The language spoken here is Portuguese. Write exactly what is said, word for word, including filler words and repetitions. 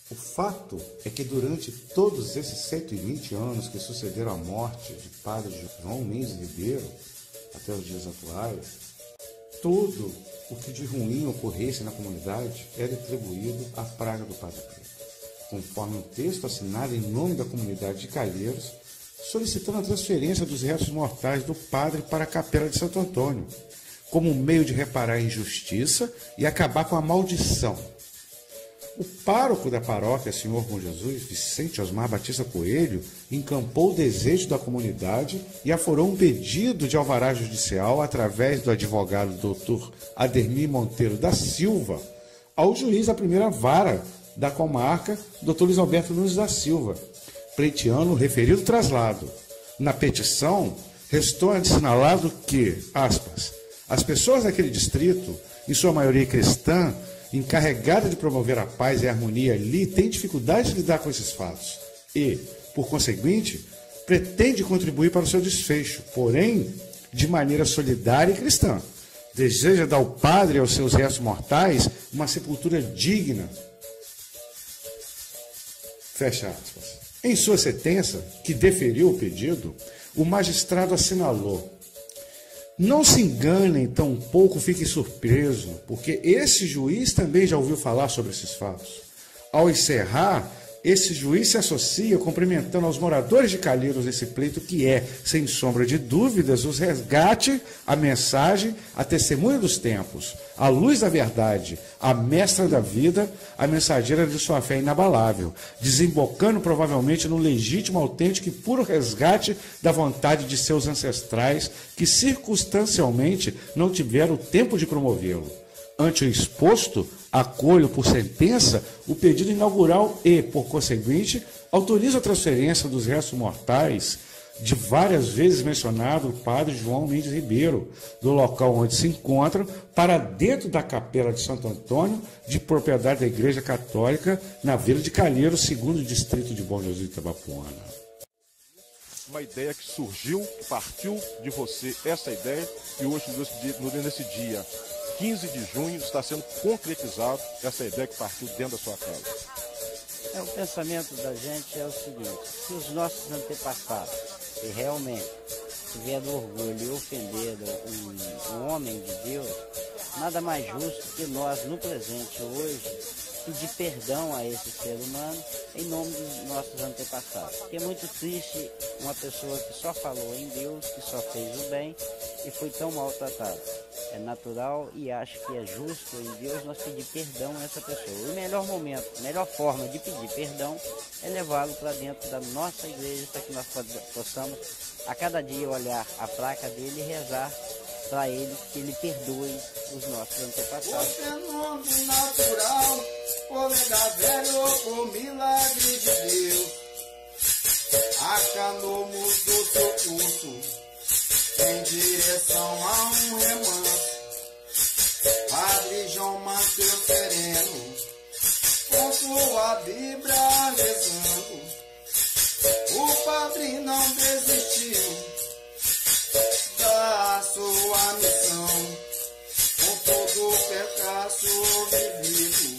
O fato é que durante todos esses cento e vinte anos que sucederam a morte de Padre João Mendes Ribeiro, até os dias atuais, tudo o que de ruim ocorresse na comunidade era atribuído à praga do Padre Preto, conforme um texto assinado em nome da comunidade de Calheiros, solicitando a transferência dos restos mortais do padre para a Capela de Santo Antônio, como um meio de reparar a injustiça e acabar com a maldição. O pároco da paróquia Senhor Bom Jesus, Vicente Osmar Batista Coelho, encampou o desejo da comunidade e aforou um pedido de alvará judicial através do advogado doutor Ademir Monteiro da Silva ao juiz da primeira vara da comarca, doutor Luiz Alberto Nunes da Silva, pleiteando o referido traslado. Na petição, restou assinalado que, aspas, as pessoas daquele distrito, em sua maioria cristã, encarregada de promover a paz e a harmonia ali, tem dificuldade de lidar com esses fatos e, por conseguinte, pretende contribuir para o seu desfecho, porém, de maneira solidária e cristã. Deseja dar ao padre e aos seus restos mortais uma sepultura digna. Fecha aspas. Em sua sentença, que deferiu o pedido, o magistrado assinalou: não se enganem, tampouco fiquem surpresos, porque esse juiz também já ouviu falar sobre esses fatos. Ao encerrar, esse juiz se associa cumprimentando aos moradores de Calheiros esse pleito que é, sem sombra de dúvidas, o resgate, a mensagem, a testemunha dos tempos, a luz da verdade, a mestra da vida, a mensageira de sua fé inabalável, desembocando provavelmente no legítimo, autêntico e puro resgate da vontade de seus ancestrais que circunstancialmente não tiveram tempo de promovê-lo. Ante o exposto, acolho por sentença o pedido inaugural e, por conseguinte, autorizo a transferência dos restos mortais de várias vezes mencionado o padre João Mendes Ribeiro, do local onde se encontram, para dentro da Capela de Santo Antônio, de propriedade da Igreja Católica, na Vila de Calheiros, segundo distrito de Bom Jesus de Itabapuana. Uma ideia que surgiu, que partiu de você, essa ideia, e hoje, nesse dia quinze de junho, está sendo concretizado essa ideia que partiu dentro da sua casa. É, o pensamento da gente é o seguinte: se os nossos antepassados, se realmente tiveram orgulho e ofenderam um, um homem de Deus, nada mais justo que nós, no presente hoje, pedir perdão a esse ser humano em nome dos nossos antepassados. Porque é muito triste uma pessoa que só falou em Deus, que só fez o bem e foi tão maltratada. É natural e acho que é justo em Deus nós pedir perdão a essa pessoa. O melhor momento, a melhor forma de pedir perdão é levá-lo para dentro da nossa igreja, para que nós possamos a cada dia olhar a placa dele e rezar para ele que ele perdoe os nossos antepassados. O fenômeno natural, ômega velho, o milagre de Deus, acanou-nos do seu curso em direção a um remanso. Padre João manteve sereno, com sua Bíblia rezando. O padre não desistiu da sua missão, com todo o percalço vivido.